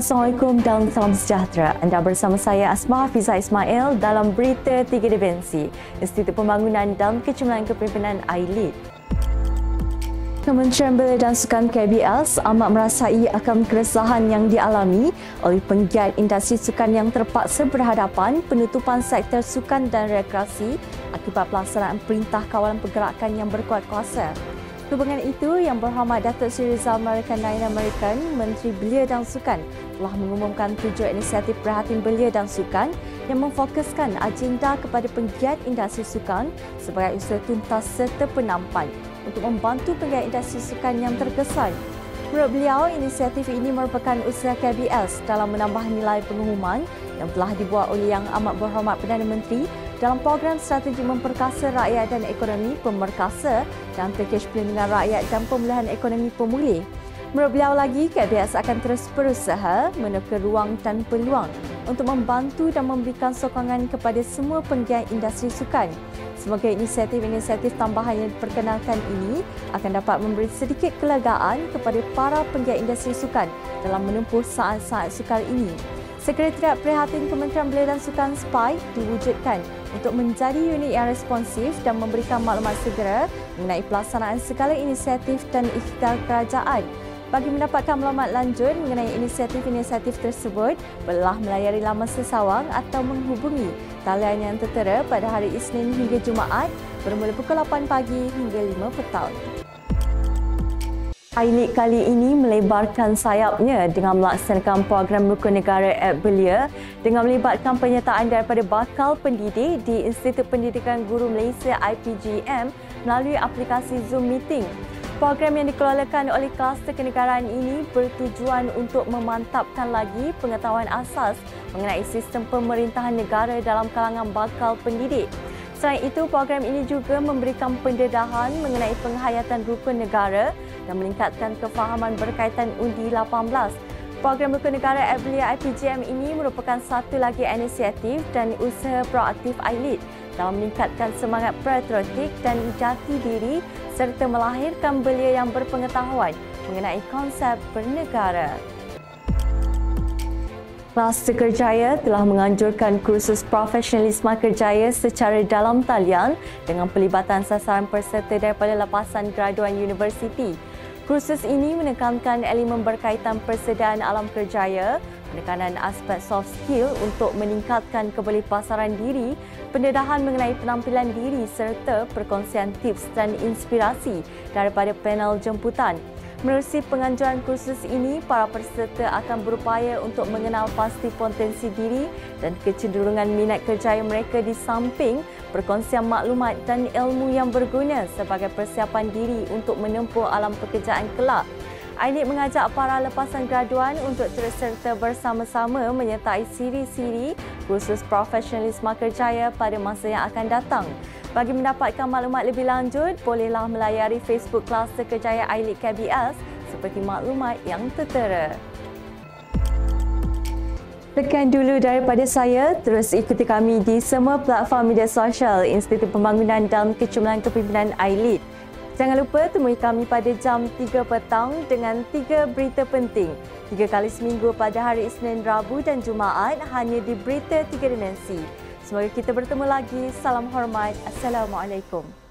Assalamualaikum dan salam sejahtera. Anda bersama saya Asma Hafizah Ismail dalam Berita 3 Dimensi, Institut Pembangunan dan Kecemerlangan Kepimpinan ILIT. Kementerian Belia dan Sukan KBS amat merasai akan keresahan yang dialami oleh penggiat industri sukan yang terpaksa berhadapan penutupan sektor sukan dan rekreasi akibat pelaksanaan Perintah Kawalan Pergerakan yang berkuat kuasa. Hubungan itu, Yang Berhormat Datuk Seri Rizal Marikan Nair American, Menteri Belia dan Sukan, telah mengumumkan 7 inisiatif Prihatin Belia dan Sukan yang memfokuskan agenda kepada penggiat industri sukan sebagai usaha tuntas serta penampan untuk membantu penggiat industri sukan yang terkesan. Menurut beliau, inisiatif ini merupakan usaha KBS dalam menambah nilai pengumuman yang telah dibuat oleh Yang Amat Berhormat Perdana Menteri dalam program strategi memperkasa rakyat dan ekonomi pemerkasa dan pakej perlindungan rakyat dan pemulihan ekonomi pemulih. Menurut beliau lagi, KBS akan terus berusaha meneka ruang dan peluang untuk membantu dan memberikan sokongan kepada semua penggiat industri sukan. Semoga inisiatif-inisiatif tambahan yang diperkenalkan ini akan dapat memberi sedikit kelegaan kepada para penggiat industri sukan dalam menempuh saat-saat sukar ini. Sekretariat Prihatin Kementerian Belia dan Sukan SPIKE diwujudkan untuk menjadi unit yang responsif dan memberikan maklumat segera mengenai pelaksanaan segala inisiatif dan ikhtiar kerajaan. Bagi mendapatkan maklumat lanjut mengenai inisiatif-inisiatif tersebut, bolehlah melayari laman sesawang atau menghubungi talian yang tertera pada hari Isnin hingga Jumaat bermula pukul 8 pagi hingga 5 petang. ILIT kali ini melebarkan sayapnya dengan melaksanakan program Rukun Negara App Belia dengan melibatkan penyertaan daripada bakal pendidik di Institut Pendidikan Guru Malaysia IPGM melalui aplikasi Zoom Meeting. Program yang dikelolakan oleh kluster kenegaraan ini bertujuan untuk memantapkan lagi pengetahuan asas mengenai sistem pemerintahan negara dalam kalangan bakal pendidik. Selain itu, program ini juga memberikan pendedahan mengenai penghayatan rukun negara dan meningkatkan kefahaman berkaitan undi 18. Program Rukun Negara App Belia IPGM ini merupakan satu lagi inisiatif dan usaha proaktif ILIT dalam meningkatkan semangat patriotik dan jati diri serta melahirkan belia yang berpengetahuan mengenai konsep bernegara. Kluster Kerjaya telah menganjurkan kursus profesionalisme kerjaya secara dalam talian dengan pelibatan sasaran peserta daripada lepasan graduan universiti. Kursus ini menekankan elemen berkaitan persediaan alam kerjaya, penekanan aspek soft skill untuk meningkatkan kebolehpasaran diri, pendedahan mengenai penampilan diri serta perkongsian tips dan inspirasi daripada panel jemputan. Menerusi penganjuran kursus ini, para peserta akan berupaya untuk mengenal pasti potensi diri dan kecenderungan minat kerjaya mereka di samping perkongsian maklumat dan ilmu yang berguna sebagai persiapan diri untuk menempuh alam pekerjaan kelak. ILIT mengajak para lepasan graduan untuk terus serta bersama-sama menyertai siri-siri kursus profesionalisme kerjaya pada masa yang akan datang. Bagi mendapatkan maklumat lebih lanjut, bolehlah melayari Facebook Kluster Kerjaya ILIT KBS seperti maklumat yang tertera. Sekian dulu daripada saya. Terus ikuti kami di semua platform media sosial Institut Pembangunan dan Kecemerlangan Kepimpinan ILIT. Jangan lupa temui kami pada jam 3 petang dengan 3 berita penting. 3 kali seminggu pada hari Isnin, Rabu dan Jumaat hanya di Berita 3 Dimensi. Semoga kita bertemu lagi. Salam hormat. Assalamualaikum.